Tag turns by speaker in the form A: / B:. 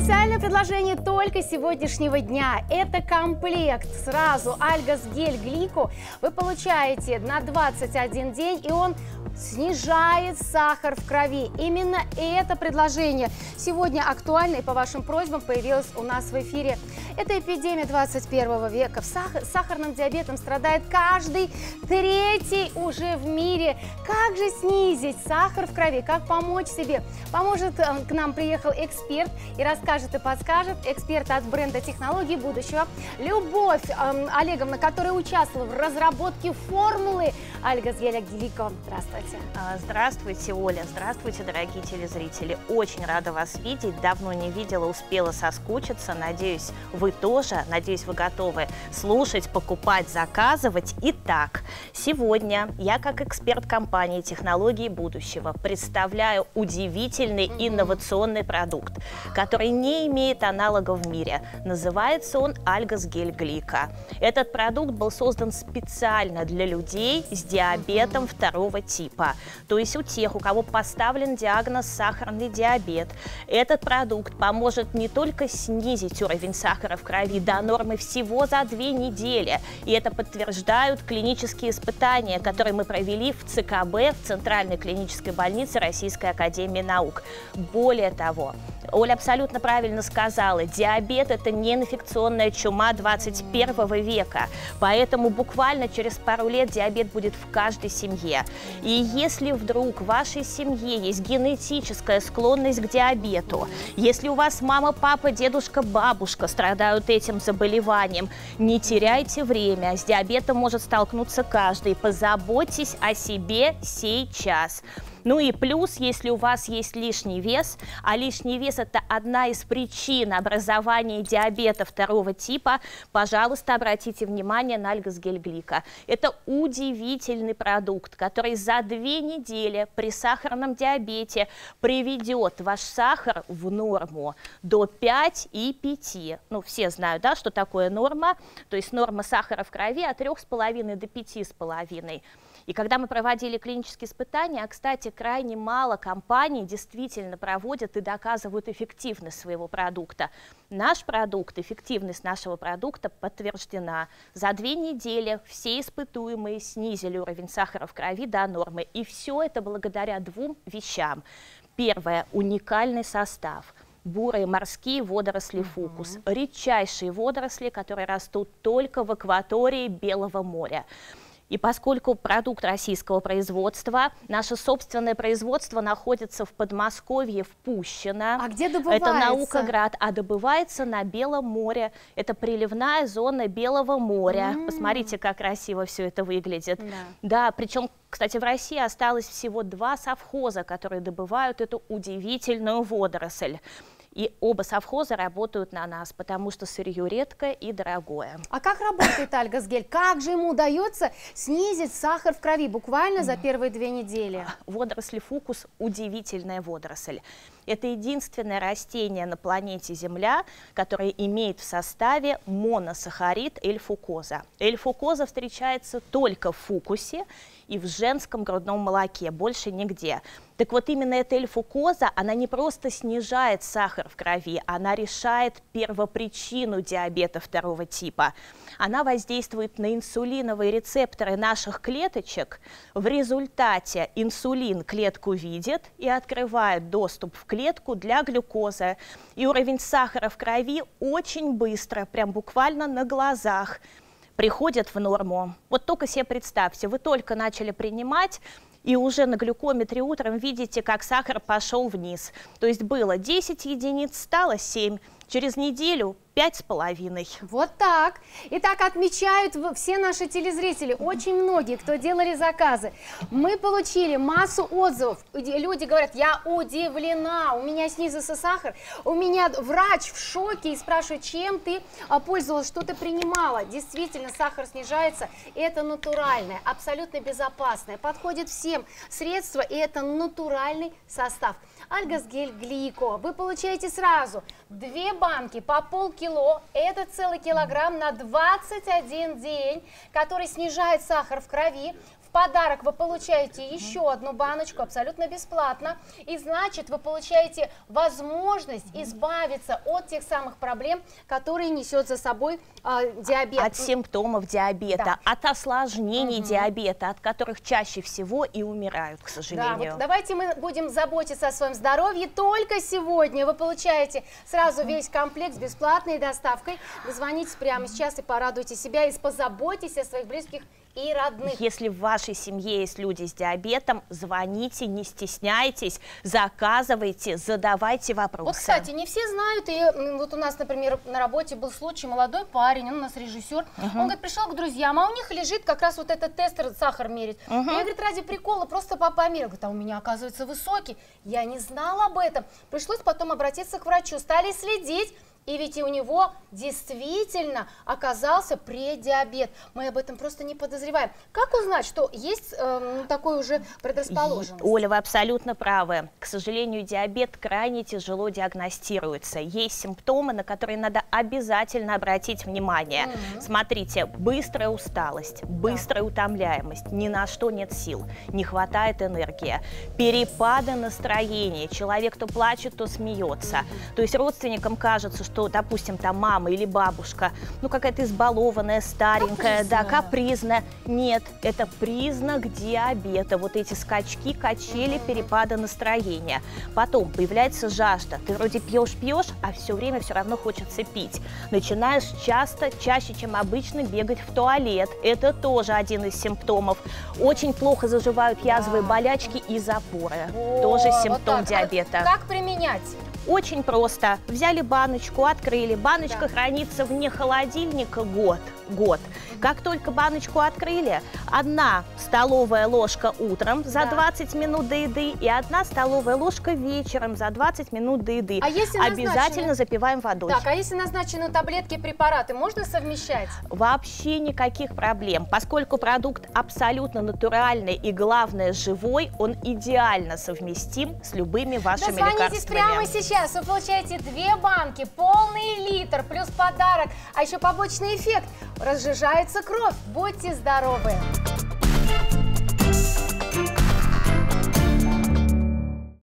A: Специальное предложение только сегодняшнего дня. Это комплект сразу Альгос Гель Глико. Вы получаете на 21 день, и он снижает сахар в крови. Именно это предложение сегодня актуально и по вашим просьбам появилось у нас в эфире. Это эпидемия 21 века. Сахарным диабетом страдает каждый третий уже в мире. Как же снизить сахар в крови? Как помочь себе? Поможет, к нам приехал эксперт и расскажет и подскажет. Эксперт от бренда технологий будущего Любовь Олеговна, которая участвовала в разработке формулы Альгос Геля Глико. Здравствуйте.
B: Здравствуйте, Оля. Здравствуйте, дорогие телезрители. Очень рада вас видеть. Давно не видела, успела соскучиться. Надеюсь, вы тоже. Надеюсь, вы готовы слушать, покупать, заказывать. Итак, сегодня я, как эксперт компании технологий будущего, представляю удивительный инновационный продукт, который не имеет аналогов в мире. Называется он Альгос Гель Глико. Этот продукт был создан специально для людей с диабетом второго типа. То есть у тех, у кого поставлен диагноз сахарный диабет. Этот продукт поможет не только снизить уровень сахара в крови до нормы всего за 2 недели. И это подтверждают клинические испытания, которые мы провели в ЦКБ, в Центральной клинической больнице Российской академии наук. Более того, Оля абсолютно правильно сказала, диабет – это не инфекционная чума 21 века, поэтому буквально через пару лет диабет будет в каждой семье. И если вдруг в вашей семье есть генетическая склонность к диабету, если у вас мама, папа, дедушка, бабушка страдают этим заболеванием, не теряйте время, с диабетом может столкнуться каждый, позаботьтесь о себе сейчас. Ну и плюс, если у вас есть лишний вес, а лишний вес – это одна из причин образования диабета второго типа, пожалуйста, обратите внимание на Альгос Гель Глико. Это удивительный продукт, который за 2 недели при сахарном диабете приведет ваш сахар в норму до 5,5. Ну, все знают, да, что такое норма, то есть норма сахара в крови от 3,5 до 5,5. И когда мы проводили клинические испытания, кстати, крайне мало компаний действительно проводят и доказывают эффективность своего продукта. Наш продукт, эффективность нашего продукта подтверждена. За 2 недели все испытуемые снизили уровень сахара в крови до нормы. И все это благодаря 2 вещам. Первое – уникальный состав. Бурые морские водоросли фукус. Редчайшие водоросли, которые растут только в акватории Белого моря. И поскольку продукт российского производства, наше собственное производство находится в Подмосковье, в Пущино.
A: А где добывается?
B: Это Наукоград, а добывается на Белом море. Это приливная зона Белого моря. Посмотрите, как красиво все это выглядит. Да, причем, кстати, в России осталось всего 2 совхоза, которые добывают эту удивительную водоросль. И оба совхоза работают на нас, потому что сырье редкое и дорогое.
A: А как работает Альгос Гель? Как же ему удается снизить сахар в крови буквально за первые 2 недели?
B: Водоросли фукус – удивительная водоросль. Это единственное растение на планете Земля, которое имеет в составе моносахарид эльфукоза. Эльфукоза встречается только в фукусе и в женском грудном молоке, больше нигде. Так вот, именно эта эльфукоза, она не просто снижает сахар в крови, она решает первопричину диабета второго типа. Она воздействует на инсулиновые рецепторы наших клеточек. В результате инсулин клетку видит и открывает доступ в клетку для глюкозы. И уровень сахара в крови очень быстро, прям буквально на глазах, приходит в норму. Вот только себе представьте, вы только начали принимать, и уже на глюкометре утром видите, как сахар пошел вниз. То есть было 10 единиц, стало 7. Через неделю 5,5.
A: Вот так. Итак, отмечают все наши телезрители, очень многие, кто делали заказы. Мы получили массу отзывов. Люди говорят, я удивлена, у меня снизился сахар, у меня врач в шоке и спрашивает, чем ты пользовалась, что ты принимала. Действительно, сахар снижается, это натуральное, абсолютно безопасное, подходит всем средства, и это натуральный состав. Альгос Гель Глико вы получаете сразу 2 банки по полкило, это целый килограмм на 21 день, который снижает сахар в крови. В подарок вы получаете еще одну баночку абсолютно бесплатно. И значит, вы получаете возможность избавиться от тех самых проблем, которые несет за собой диабет.
B: От симптомов диабета,
A: Да.
B: от осложнений диабета, от которых чаще всего и умирают, к
A: Да,
B: сожалению.
A: вот давайте мы будем заботиться о своем здоровье. Только сегодня вы получаете сразу весь комплект с бесплатной доставкой. Дозвонитесь прямо сейчас и порадуйте себя, и позаботьтесь о своих близких и родных.
B: Если в вашей семье есть люди с диабетом, звоните, не стесняйтесь, заказывайте, задавайте вопросы.
A: Вот, кстати, не все знают, и вот у нас, например, на работе был случай, молодой парень, он у нас режиссер, он, говорит, пришел к друзьям, а у них лежит как раз вот этот тестер, сахар мерить. Я, говорит, ради прикола просто померил. Говорит, а у меня, оказывается, высокий. Я не знала об этом. Пришлось потом обратиться к врачу, стали следить. И ведь и у него действительно оказался преддиабет. Мы об этом просто не подозреваем. Как узнать, что есть такой уже предрасположенность?
B: Оля, вы абсолютно правы. К сожалению, диабет крайне тяжело диагностируется. Есть симптомы, на которые надо обязательно обратить внимание. Смотрите, быстрая усталость, быстрая утомляемость, ни на что нет сил, не хватает энергии, перепады настроения, человек то плачет, то смеется. То есть родственникам кажется, что, допустим, там мама или бабушка, ну какая-то избалованная, старенькая, да, капризная. Нет, это признак диабета. Вот эти скачки, качели, перепады настроения. Потом появляется жажда. Ты вроде пьешь, а все время все равно хочется пить. Начинаешь часто, чаще, чем обычно, бегать в туалет. Это тоже один из симптомов. Очень плохо заживают язвы, болячки и запоры. Тоже симптом
A: вот
B: диабета.
A: Как применять?
B: Очень просто. Взяли баночку, открыли. Баночка хранится вне холодильника год. Как только баночку открыли, 1 столовая ложка утром за 20 минут до еды и 1 столовая ложка вечером за 20 минут до еды.
A: А если
B: обязательно запиваем водой.
A: Так, а если назначены таблетки и препараты, можно совмещать?
B: Вообще никаких проблем. Поскольку продукт абсолютно натуральный и, главное, живой, он идеально совместим с любыми вашими
A: Дозвонитесь
B: лекарствами.
A: прямо сейчас, вы получаете 2 банки, полный литр, плюс подарок, а еще побочный эффект. Разжижается кровь. Будьте здоровы!